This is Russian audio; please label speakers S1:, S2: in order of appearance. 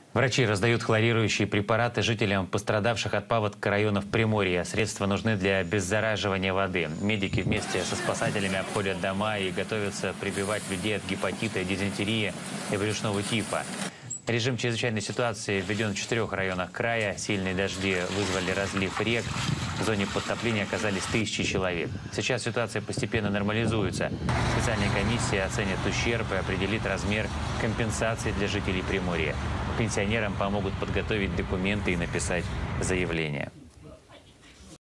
S1: Врачи раздают хлорирующие препараты жителям пострадавших от паводка районов Приморья. Средства нужны для обеззараживания воды. Медики вместе со спасателями обходят дома и готовятся прививать людей от гепатита, дизентерии и брюшного тифа. Режим чрезвычайной ситуации введен в 4 районах края. Сильные дожди вызвали разлив рек. В зоне подтопления оказались тысячи человек. Сейчас ситуация постепенно нормализуется. Специальная комиссия оценит ущерб и определит размер компенсации для жителей Приморья. Пенсионерам помогут подготовить документы и написать заявление.